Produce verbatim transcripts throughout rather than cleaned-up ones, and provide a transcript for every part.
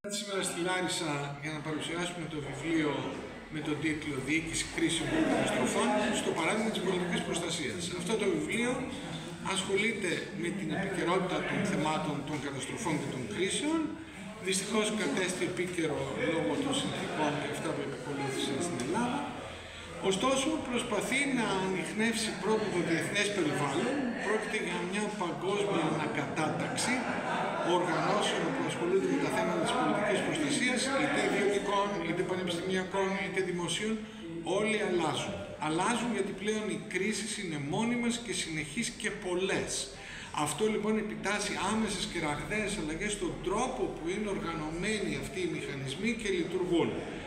Σήμερα στη Λάρισα για να παρουσιάσουμε το βιβλίο με τον τίτλο «Διοίκηση κρίσεων και καταστροφών» στο παράδειγμα της πολιτικής προστασίας. Αυτό το βιβλίο ασχολείται με την επικαιρότητα των θεμάτων των καταστροφών και των κρίσεων. Δυστυχώς κατέστη επίκαιρο λόγω των συνθηκών και αυτά που επικολούθησαν στην Ελλάδα. Ωστόσο, προσπαθεί να ανιχνεύσει πρώτον το διεθνές περιβάλλον. Πρόκειται για μια παγκόσμια ανακατάταξη οργανώσεων που ασχολούνται με τα θέματα της πολιτικής προστασίας, είτε ιδιωτικών, είτε πανεπιστημιακών, είτε δημοσίων. Όλοι αλλάζουν. Αλλάζουν γιατί πλέον οι κρίσεις είναι μόνιμες και συνεχείς και πολλές. Αυτό λοιπόν επιτάσσει άμεσες και ραγδαίες αλλαγές στον τρόπο που είναι οργανωμένοι αυτοί οι μηχανισμοί και λειτουργούν.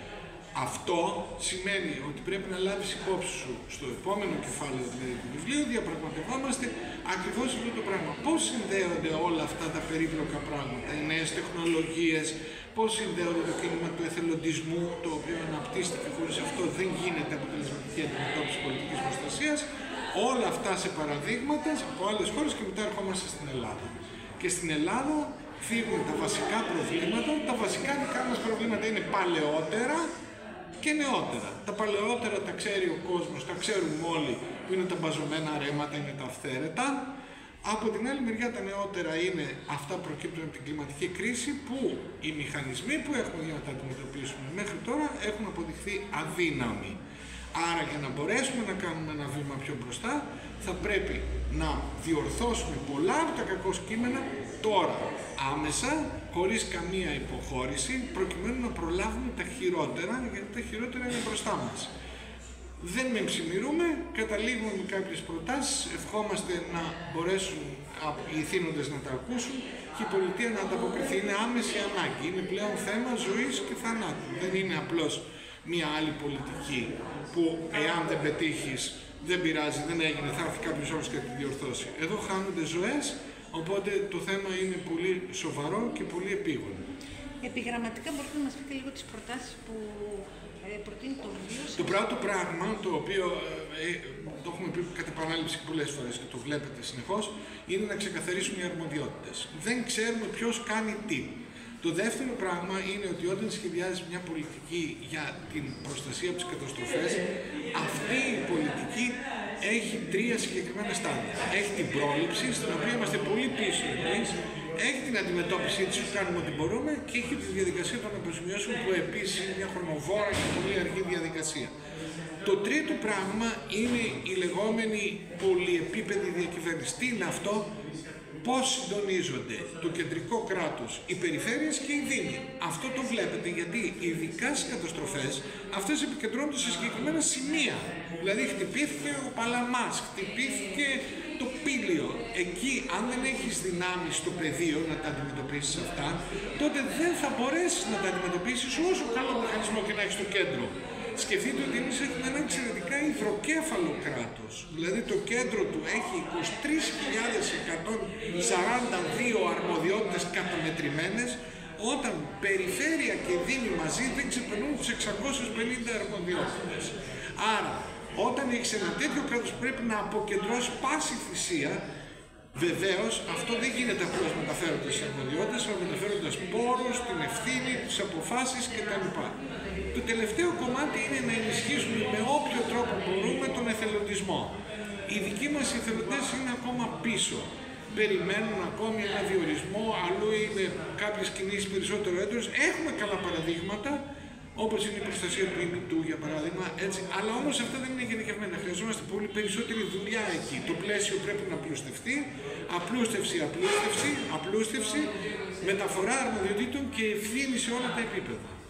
Αυτό σημαίνει ότι πρέπει να λάβεις υπόψη σου στο επόμενο κεφάλαιο δηλαδή, του βιβλίου, διαπραγματευόμαστε ακριβώς αυτό το πράγμα. Πώς συνδέονται όλα αυτά τα περίπλοκα πράγματα, οι νέες τεχνολογίες, πώς συνδέονται το κίνημα του εθελοντισμού, το οποίο αναπτύσσεται χωρίς αυτό δεν γίνεται αποτελεσματική αντιμετώπιση πολιτικής προστασίας. Όλα αυτά σε παραδείγματα από άλλες χώρες και μετά ερχόμαστε στην Ελλάδα. Και στην Ελλάδα φύγουν τα βασικά προβλήματα, τα βασικά δικά μας προβλήματα είναι παλαιότερα και νεότερα. Τα παλαιότερα τα ξέρει ο κόσμος, τα ξέρουμε όλοι, που είναι τα μπαζωμένα ρέματα, είναι τα αυθαίρετα. Από την άλλη μεριά τα νεότερα είναι αυτά που προκύπτουν από την κλιματική κρίση, που οι μηχανισμοί που έχουμε για να τα αντιμετωπίσουμε μέχρι τώρα έχουν αποδειχθεί αδύναμοι. Άρα για να μπορέσουμε να κάνουμε ένα βήμα πιο μπροστά θα πρέπει να διορθώσουμε πολλά από τα κακό κείμενα τώρα, άμεσα, χωρίς καμία υποχώρηση, προκειμένου να προλάβουμε τα χειρότερα, γιατί τα χειρότερα είναι μπροστά μας. Δεν με ψημιρούμε, καταλήγουμε με κάποιες προτάσεις, ευχόμαστε να μπορέσουν οι ηθήνοντες να τα ακούσουν και η πολιτεία να ανταποκριθεί. Είναι άμεση ανάγκη, είναι πλέον θέμα ζωής και θανάτου. Δεν είναι απλώς μία άλλη πολιτική που εάν δεν πετύχεις δεν πειράζει, δεν έγινε, θα έρθει κάποιος άλλος και θα τη διορθώσει. Εδώ χάνονται ζωές, οπότε το θέμα είναι πολύ σοβαρό και πολύ επίγον. Επιγραμματικά μπορείτε να μας πείτε λίγο τις προτάσεις που ε, προτείνει το βιβλίο σας. Το πρώτο πράγμα, το οποίο ε, το έχουμε πει κατά επανάληψη πολλές φορές και το βλέπετε συνεχώς, είναι να ξεκαθαρίσουν οι αρμοδιότητες. Δεν ξέρουμε ποιος κάνει τι. Το δεύτερο πράγμα είναι ότι όταν σχεδιάζεις μια πολιτική για την προστασία από τις καταστροφές, αυτή η πολιτική έχει τρία συγκεκριμένα στάδια. Έχει την πρόληψη, στην οποία είμαστε πολύ πίσω εμείς, έχει την αντιμετώπιση της που κάνουμε ό,τι μπορούμε και έχει τη διαδικασία των αποζημιώσεων που επίσης είναι μια χρονοβόρα και πολύ αργή διαδικασία. Το τρίτο πράγμα είναι η λεγόμενη πολυεπίπεδη διακυβέρνηση. Τι είναι αυτό? Πώς συντονίζονται το κεντρικό κράτος, οι περιφέρειες και οι δήμοι. Αυτό το βλέπετε γιατί ειδικά στις καταστροφές αυτές επικεντρώνονται σε συγκεκριμένα σημεία. Δηλαδή χτυπήθηκε ο Παλαμάς, χτυπήθηκε το Πήλιο. Εκεί αν δεν έχεις δυνάμεις στο πεδίο να τα αντιμετωπίσεις αυτά, τότε δεν θα μπορέσεις να τα αντιμετωπίσεις όσο καλό μηχανισμό και να έχεις στο κέντρο. Σκεφτείτε ότι εμείς έχουμε ένα εξαιρετικά υδροκέφαλο κράτος. Δηλαδή το κέντρο του έχει είκοσι τρεις χιλιάδες εκατόν σαράντα δύο αρμοδιότητες καταμετρημένες, όταν περιφέρεια και δήμοι μαζί δεν ξεπερνούν τις εξακόσιες πενήντα αρμοδιότητες. Άρα, όταν έχεις ένα τέτοιο κράτος πρέπει να αποκεντρώσει πάση θυσία. Βεβαίως, αυτό δεν γίνεται απλώς μεταφέροντας τις αρμοδιότητες, αλλά μεταφέροντας πόρους, την ευθύνη, τις αποφάσεις κτλ. Το τελευταίο κομμάτι είναι να ενισχύσουμε με όποιο τρόπο μπορούμε τον εθελοντισμό. Οι δικοί μας εθελοντές είναι ακόμα πίσω. Περιμένουν ακόμη ένα διορισμό, αλλού είναι κάποιες κινήσεις περισσότερο έντονες. Έχουμε καλά παραδείγματα, όπως είναι η προστασία του ημιτού για παράδειγμα, έτσι, αλλά όμως αυτά δεν είναι γενικευμένα. Χρειαζόμαστε πολύ περισσότερη δουλειά εκεί. Το πλαίσιο πρέπει να απλουστευτεί, απλούστευση, απλούστευση, απλούστευση, μεταφορά αρμοδιοτήτων και ευθύνη σε όλα τα επίπεδα.